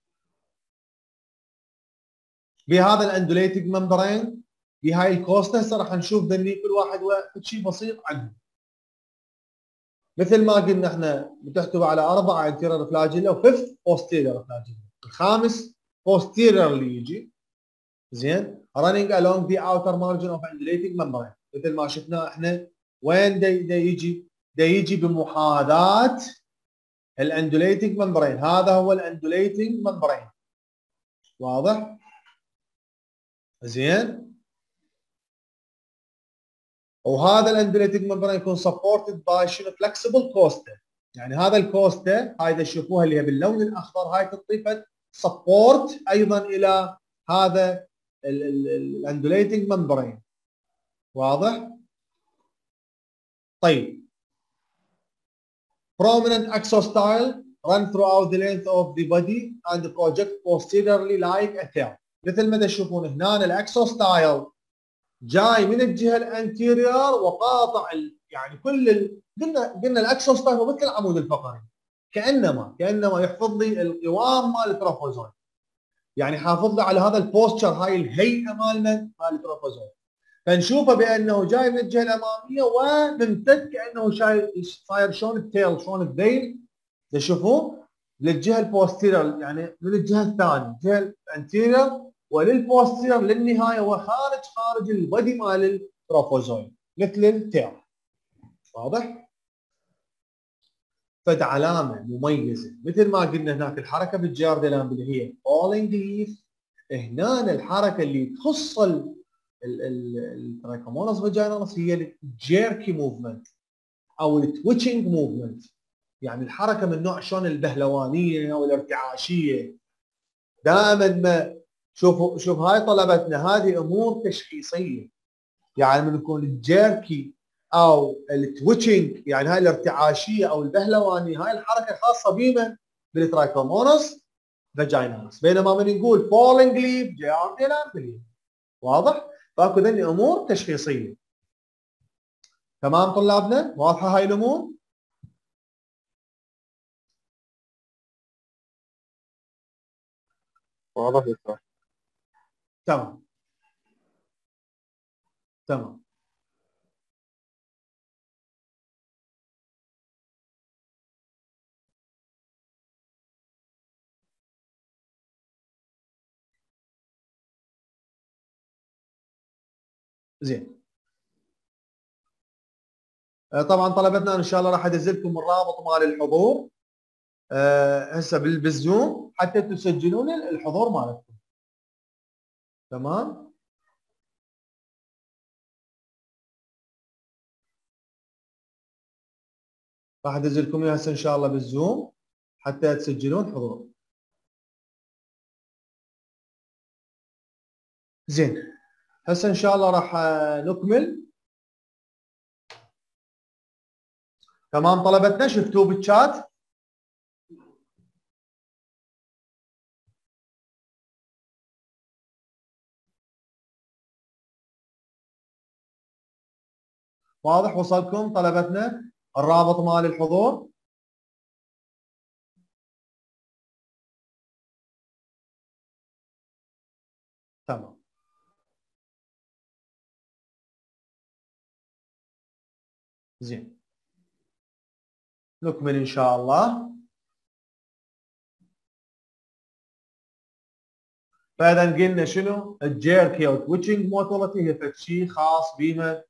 بهذا الاندوليتيك ممبرين بهاي الكوستا. هسه راح نشوف ذني كل واحد شيء بسيط عنه. مثل ما قلنا احنا بتحتوي على أربعة انتيرير فلاجيلا وفيفث بوستيرير فلاجيلا. الخامس بوستيرير اللي يجي، زين، running along the outer margin of undulating membrane. مثل ما شفنا احنا وين دا, دا يجي؟ دا يجي بمحاذاة الاندوليتنج ممبرين. هذا هو الاندوليتنج ممبرين. واضح؟ زين. وهذا الاندوليتنج ممبرين يكون supported by شنو؟ flexible costa. يعني هذا الكوستا هاي تشوفوها اللي هي باللون الاخضر، هاي تعطي سبورت ايضا الى هذا الاندوليتنج ممبرين. واضح؟ طيب. prominent axostyle run throughout the length of the body and project posteriorly like a tail. مثل ما تشوفون هنا الاكسوستايل جاي من الجهه الانتيريور وقاطع يعني كل ال... قلنا قلنا الاكسوستايل هو مثل العمود الفقري، كانما كانما يحفظ لي القوام مال التروفوزويد، يعني حافظ لي على هذا البوستشر، هاي الهيئه مال من؟ مال التروفوزويد. فنشوفه بانه جاي من الجهه الاماميه وممتد كانه شايل صاير شلون التيل، شلون الذيل تشوفوه للجهه البوستيرير، يعني من الجهه الثانيه، الجهه الانتيرير وللبوستيرير للنهايه، وخارج خارج البدي مال التروفوزويد مثل التيل. واضح؟ فد علامه مميزه مثل ما قلنا هناك الحركه بالجاردلام اللي هي فولينج ليف. هنا الحركه اللي تخص الترايكوموناس فاجيناليس هي الجيركي موفمنت او التويتشنج موفمنت، يعني الحركه من نوع شلون البهلوانيه او الارتعاشيه. دائما ما شوفوا شوف هاي طلبتنا، هذه امور تشخيصيه، يعني من يكون الجيركي او التويتشنج يعني هاي الارتعاشيه او البهلوانيه، هاي الحركه خاصه بمن؟ بالترايكوموناس فاجيناليس. بينما من نقول فولينج ليف جاردلام. واضح؟ فاكو ذني امور تشخيصيه. تمام طلابنا؟ واضحه هاي الامور؟ واضح دكتور. تمام تمام. زين. طبعا طلبتنا ان شاء الله راح ادز لكم الرابط مال الحضور أه هسه بالزوم حتى تسجلون الحضور مالتكم. تمام؟ راح ادز لكم اياها هسه ان شاء الله بالزوم حتى تسجلون حضور. زين. هسه ان شاء الله راح نكمل. تمام طلبتنا؟ شفتوه بالشات؟ واضح؟ وصلكم طلبتنا الرابط مال الحضور؟ تمام. زين، نكمل ان شاء الله. فاذا قلنا شنو؟ الجيركي او تويتشنج موتورتي هي شيء خاص بما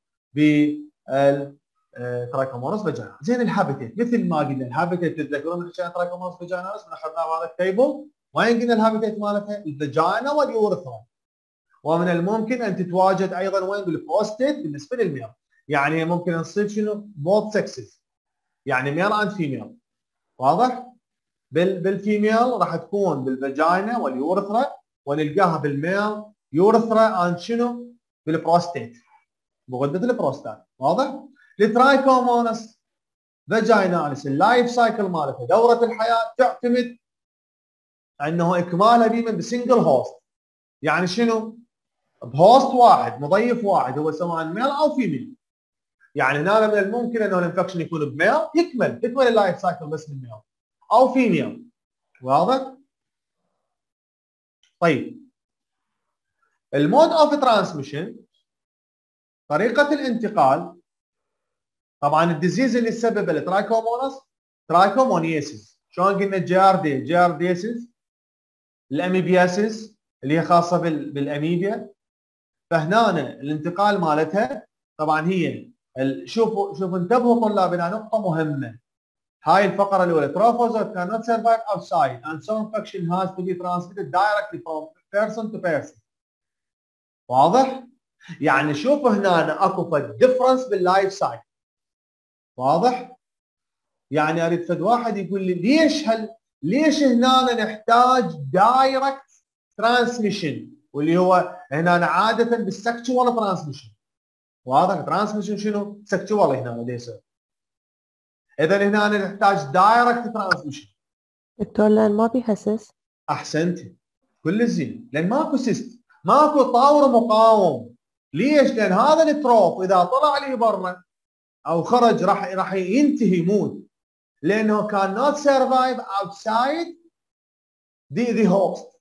بالترايكومونس فاجيناليس. زين، الهابيتيت مثل ما قلنا الهابيتيت، تتذكرون حكينا ترايكومونس فاجيناليس من اخذناه بهذا التيبل؟ وين قلنا الهابيتيت مالتها؟ الفاجينا واليورثرا. ومن الممكن ان تتواجد ايضا وين؟ بالبروستيت بالنسبه للميل. يعني ممكن نصير شنو؟ بوث سكسز، يعني ميل اند فيميل. واضح؟ بالفيميل راح تكون بالفاجينا واليورثرا، ونلقاها بالميل يورثرا اند شنو؟ بالبروستيت، بغده البروستات. واضح؟ الترايكومونس فاجيناليس اللايف سايكل مالتها، دوره الحياه تعتمد انه اكمالها بيمن بسنجل هوست. يعني شنو؟ بهوست واحد، مضيف واحد، هو سواء ميل او فيميل. يعني هنا من الممكن انه الانفكشن يكون بميل، يكمل يكمل اللايف سايكل بس بالميل، او فيميل. واضح؟ طيب، المود اوف ترانسميشن، طريقه الانتقال. طبعا الديزيز اللي تسبب الترايكومونس ترايكومونيسيس. شلون قلنا جاردي جارديسيس، الاميبياسيس اللي هي خاصه بالاميبيا. فهنا الانتقال مالتها طبعا هي شوفوا شوفوا انتبهوا طلابنا، نقطه مهمه. هاي الفقره الاولى، trophozoite cannot survive outside and so infection has to be transmitted directly from person to person. واضح؟ يعني شوفوا هنا اكو فد ديفرنس باللايف سايكل. واضح؟ يعني اريد فد واحد يقول لي ليش هل ليش هنا نحتاج دايركت ترانسميشن، واللي هو هنا عاده بالسكشوال ترانسميشن. واضح؟ ترانسميشن شنو؟ سكشوال هنا ليس. اذا هنا نحتاج دايركت ترانسميشن. دكتور لان ما بيها سيست. احسنتي، كل زين، لان ماكو سيست، ماكو طاور مقاوم. ليش؟ لان هذا التروف اذا طلع لي برا او خرج راح راح ينتهي يموت، لانه كان not survive outside the the host.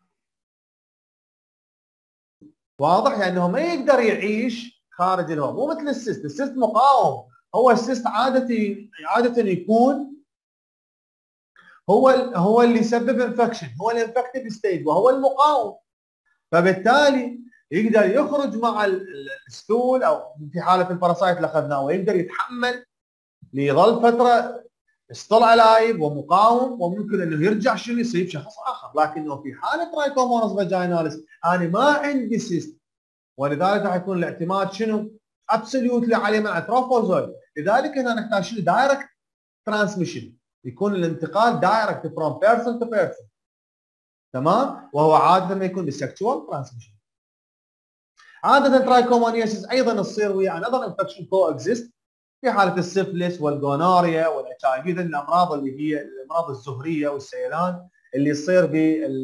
واضح؟ يعني انه ما يقدر يعيش خارج الهواء، مو مثل السيست. السيست مقاوم. هو السيست عاده عاده يكون هو هو اللي يسبب انفكشن، هو الانفكتيف ستيج وهو المقاوم. فبالتالي يقدر يخرج مع الستول او في حاله الباراسايت اللي اخذناه، ويقدر يتحمل ليظل فتره ستول الايف ومقاوم، وممكن انه يرجع شنو يصيب شخص اخر. لكنه في حاله ترايكومونس فاجيناليس انا ما عندي سيست، ولذلك راح يكون الاعتماد شنو؟ ابسوليوتلي عليه مع تروفوزويد. لذلك هنا نحتاج شنو؟ دايركت ترانسميشن، يكون الانتقال دايركت فروم بيرسون تو بيرسون. تمام؟ وهو عاده ما يكون بالسكشوال ترانسميشن. عاده ترايكومونيسيس ايضا تصير ويا انذر انفكشن كو اكزيست، في حاله السيفلس والجونوريا والاتش اي في، الامراض اللي هي الامراض الزهريه والسيلان اللي يصير بال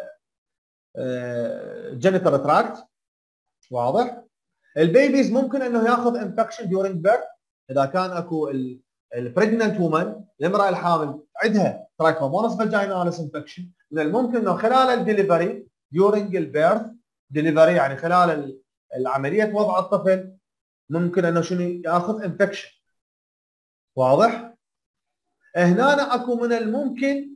جينيتال تراكت. واضح؟ البيبيز ممكن انه ياخذ انفكشن ديورنج بيرث، اذا كان اكو البريجننت وومن، الامراه الحامل عندها ترايكومونس فاجيناليس انفكشن، من الممكن انه خلال الدليفري ديورنج البيرث دليفري، يعني خلال العمليه وضع الطفل، ممكن انه شنو ياخذ انفكشن. واضح؟ هنا اكو من الممكن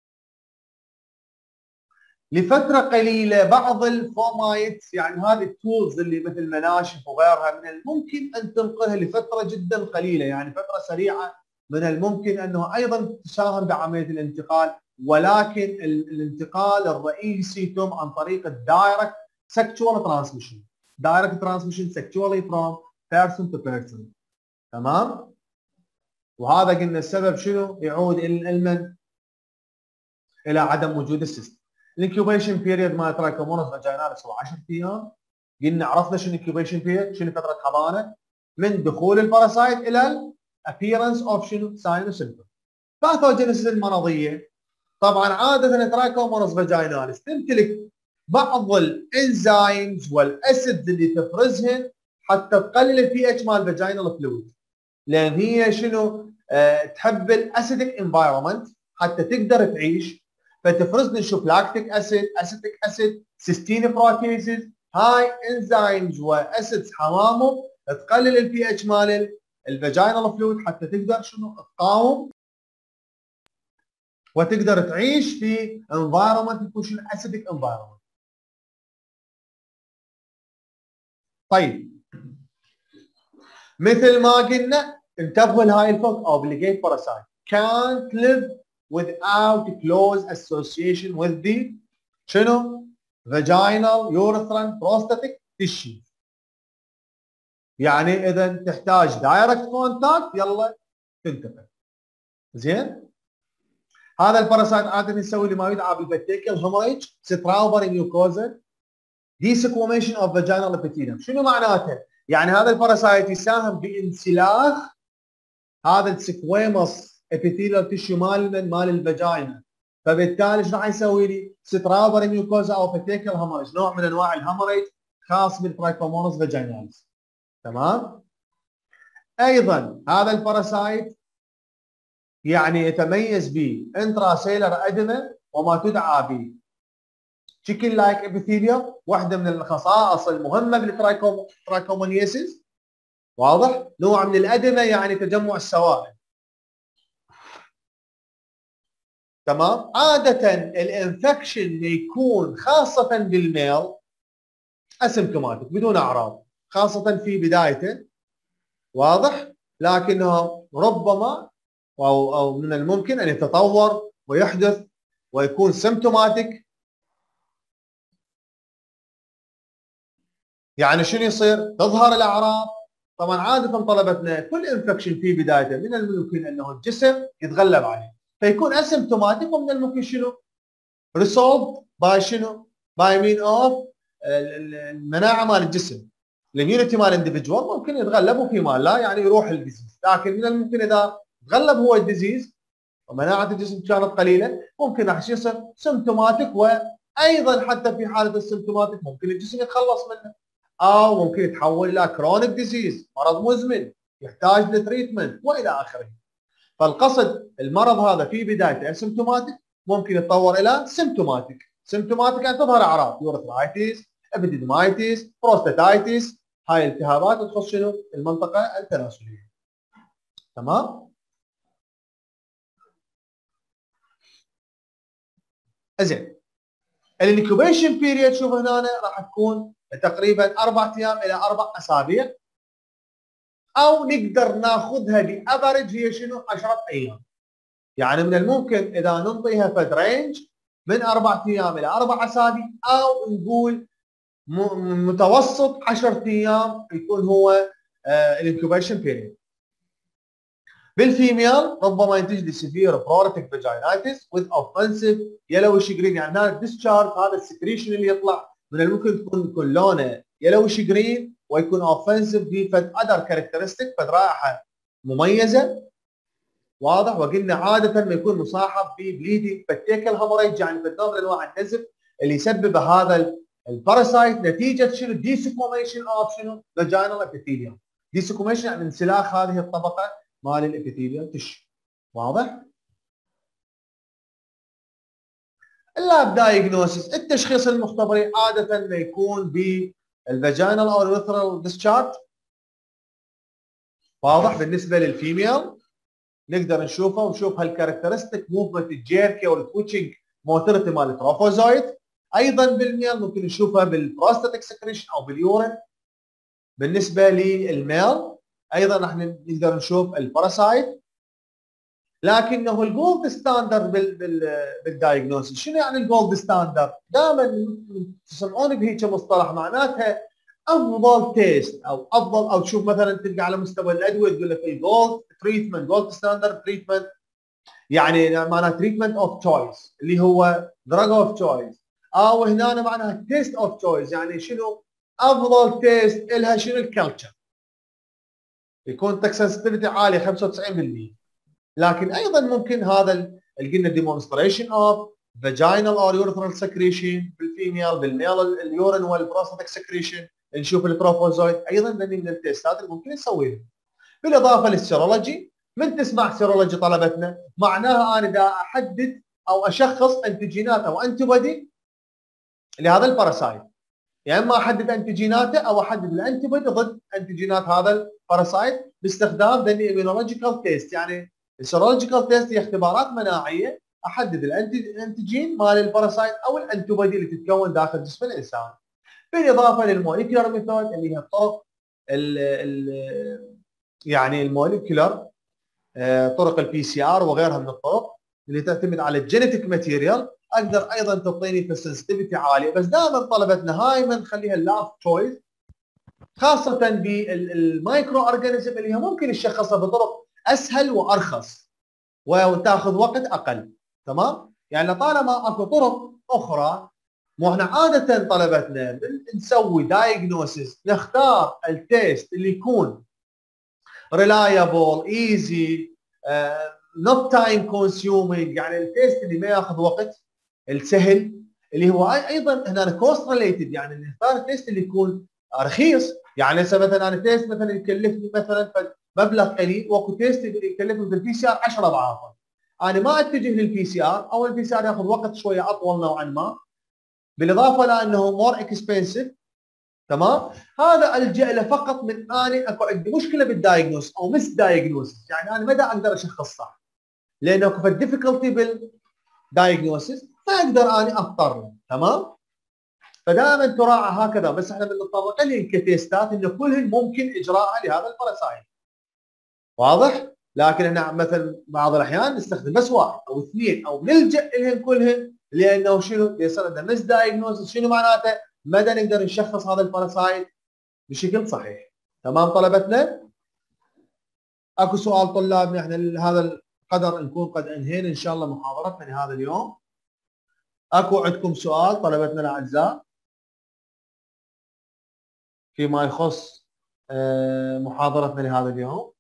لفتره قليله بعض الفومايتس، يعني هذه التولز اللي مثل مناشف وغيرها، من الممكن ان تنقلها لفتره جدا قليله، يعني فتره سريعه، من الممكن انه ايضا تساهم بعمليه الانتقال، ولكن الانتقال الرئيسي يتم عن طريق الدايركت سكشوال ترانسميشن. دايركت ترانسميشن سكشوالي فروم بيرسون تو بيرسون. تمام؟ وهذا قلنا السبب شنو؟ يعود الى المن؟ الى عدم وجود السيستم. الانكيوبيشن بيريد مال ترايكومونس فاجيناليس هو عشرة ايام. قلنا عرفنا شنو الانكيوبيشن بيريد، شنو فتره حضانه من دخول الباراسايت الى الابيرنس اوف شنو؟ ساين وسيمبتوم. باثوجينيسيس المرضيه، طبعا عاده الترايكومونس فاجيناليس تمتلك بعض الانزيمز والاسيدز اللي تفرزهن حتى تقلل البي اتش مال الفاجينال فلويد، لان هي شنو؟ أه تحب الاسيدك انفايرمنت حتى تقدر تعيش، فتفرز لنا شوف لاكتيك اسيد، اسيتيك اسيد، سيستين بروتيزز، هاي انزيمز واسيدز حمامهم تقلل البي اتش مال الفاجينال فلويد حتى تقدر شنو؟ تقاوم وتقدر تعيش في انفايرمنت يكون شنو؟ اسيدك انفايرمنت. طيب مثل ما قلنا انتبهوا لهاي الفوق obligate parasite can't live without close association with the شنو؟ vaginal urethral prostatic tissue. يعني اذا تحتاج دايركت كونتاكت يلا تنتبه. زين؟ هذا الباراسايت عاده يسوي لما يدعى بالبكتيريال هيموريج ستراوبر ميوكوزا desquamation of vaginal epithelium. شنو معناته؟ يعني هذا الباراسايت يساهم بانسلاخ هذا السكويموس ابيثيليال تيشو مال مال الفاجينا، فبالتالي ايش راح يسوي لي؟ سترابر ميوكوزا او بكتيريال هيموريج، نوع من انواع الهيموريج خاص بالترايكومونس فاجيناليس. تمام؟ ايضا هذا الباراسايت يعني يتميز بانتراسيلر اديما وما تدعى ب تشيكن لايك ابيثيليوم، واحده من الخصائص المهمه بالترايكومونيسيس. واضح؟ نوع من الادمه يعني تجمع السوائل. تمام؟ عاده الانفكشن يكون خاصه بالميل اسيمتوماتيك بدون اعراض، خاصه في بدايته. واضح؟ لكنه ربما او او من الممكن ان يتطور ويحدث ويكون سيمتوماتيك. يعني شنو يصير؟ تظهر الاعراض. طبعا عاده طلبتنا كل انفكشن في بدايته من الممكن انه الجسم يتغلب عليه فيكون اسيمتوماتيك، ومن الممكن شنو؟ ريسولف باي شنو؟ باي مين اوف المناعه مال الجسم، الاميونيتي مال الاندفجوال ممكن يتغلب وفي مال لا، يعني يروح الديزيز. لكن من الممكن اذا تغلب هو الديزيز ومناعه الجسم كانت قليله ممكن راح يصير سيمتوماتيك، وايضا حتى في حاله السيمتوماتيك ممكن الجسم يتخلص منه او ممكن يتحول الى كرونيك ديزيز، مرض مزمن يحتاج لتريتمنت والى اخره. فالقصد المرض هذا في بدايته اسيمتوماتيك ممكن يتطور الى سيمتوماتيك. سيمتوماتيك يعني تظهر اعراض يورثرايتس، ابيديدمايتس، بروستاتايتس، هاي الالتهابات تخص شنو؟ المنطقه التناسليه. تمام؟ زين. الانكوبيشن بيريد شوف هنا راح تكون تقريبا اربع ايام الى اربع اسابيع، او نقدر ناخذها بافرج هي شنو؟ عشرة ايام. يعني من الممكن اذا ننطيها فد رينج من اربع ايام الى اربع اسابيع، او نقول متوسط عشرة ايام يكون هو الانكوبيشن بيريد. بالفيميل ربما ينتج لي سيفير بروتيك فاجينايتس وذ اوفنسيف يلوش جرين، يعني هذا الديسشارج هذا السكريشن اللي يطلع من الممكن تكون يكون لونه يلوش جرين ويكون اوفنسيف بفد اذر كاركترستيك، فد رائحه مميزه. واضح؟ وقلنا عاده ما يكون مصاحب ببليدنج بكتيريال هيموريج، يعني فد نوع من انواع النزف اللي يسبب هذا الباراسايت نتيجه شنو؟ ديسكوميشن اوف شنو؟ فاجينال ابيثيليوم. ديسكوميشن يعني انسلاخ هذه الطبقه مال الابيثيليوم تش. واضح؟ اللاب دايجنوسيس التشخيص المختبري عاده ما يكون بالفاجينال او اليوثرال ديسشارج. واضح؟ بالنسبه للفيميل نقدر نشوفه ونشوف هالكاركترستيك موفمنت الجيركي والتويتشنج موتوريتي مال التروفوزايت. ايضا بالميل ممكن نشوفها بالبروستاتيك سكريشن او باليورين. بالنسبه للميل ايضا راح نقدر نشوف الباراسايت. لكنه الجولد ستاندرد بالدايجنوستس. شنو يعني الجولد ستاندرد؟ دائما تسمعون بهيك مصطلح معناتها افضل تيست او افضل، او تشوف مثلا تلقى على مستوى الادويه تقول لك الجولد تريتمنت، جولد ستاندرد تريتمنت، يعني معناها تريتمنت اوف تشويس اللي هو دراج اوف تشويس، او هنا معناها تيست اوف تشويس، يعني شنو افضل تيست لها؟ شنو؟ الكلتشر يكون تك سنسيتيفيتي عاليه خمسة وتسعين بالمئة. لكن ايضا ممكن هذا اللي قلنا ديمونستريشن اوف فاجينال او يورثرال سكريشن بالفيميل، بالميل اليورين والبروستاتيك سكريشن نشوف التروفوزويد، ايضا ذني من التيستات اللي ممكن نسويها. بالاضافه للسيرولوجي، من تسمع سيرولوجي طلبتنا معناها انا دا احدد او اشخص انتيجينات او انتي بودي لهذا الباراسايت، يا اما احدد انتيجيناته او احدد الانتي بودي ضد انتيجينات هذا الباراسايت باستخدام ذا immunological تيست. يعني السيرولوجيكال تيست هي اختبارات مناعيه احدد الانتيجين مال الباراسايت او الانتي بودي اللي تتكون داخل جسم الانسان. بالاضافه للموليكيولر ميثود اللي هي الطرق ال ال يعني الموليكيولر، طرق البي سي ار وغيرها من الطرق اللي تعتمد على الجينيتيك ماتيريال، اقدر ايضا تعطيني في السنسيتيفيتي عاليه. بس دائما طلبتنا هاي من نخليها اللاب تشويس، خاصه بالمايكرو اورجانيزم اللي هي ممكن تشخصها بطرق اسهل وارخص وتاخذ وقت اقل. تمام؟ يعني طالما اكو طرق اخرى، مو احنا عاده طلبتنا نسوي دايجنوسيس نختار التيست اللي يكون ريلايبل ايزي نوت تايم كونسيومينج، يعني التيست اللي ما ياخذ وقت، السهل، اللي هو ايضا هنا كوست ريليتد، يعني نختار التيست اللي يكون رخيص. يعني هسه مثلا انا تيست مثلا يكلفني مثلا مبلغ قليل، واكو تيست يكلفني بالبي سي ار عشرة اضعاف، انا ما اتجه للبي سي ار، او البي سي ار ياخذ وقت شويه اطول نوعا ما، بالاضافه لانه مور اكسبنسيف. تمام؟ هذا الجا له فقط من اني اكو عندي مشكله بالدايجنوس او مس دايجنوسيس، يعني انا مدى اقدر اشخص صح، لانه اكو ديفيكولتي بالدايجنوسيس فاقدر اني اضطر. تمام؟ فدائما تراعى هكذا. بس احنا بنتطرق لهم كتيستات انه كلهن ممكن اجراءها لهذا الباراسايت. واضح؟ لكن احنا مثلا بعض الاحيان نستخدم بس واحد او اثنين او نلجا لهم كلهن، لانه شنو؟ بيصير عندنا مس دايجنوسيس. شنو معناته؟ مدى نقدر نشخص هذا الباراسايت بشكل صحيح. تمام طلبتنا؟ اكو سؤال طلابنا، احنا لهذا القدر نكون قد انهينا ان شاء الله محاضرتنا لهذا اليوم. اكو عندكم سؤال طلبتنا الاعزاء فيما يخص محاضرتنا لهذا اليوم؟